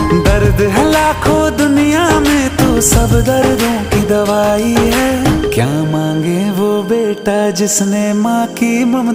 दर्द है लाखों दुनिया में, तू सब दर्दों की दवाई है। क्या मांगे वो बेटा जिसने माँ की ममता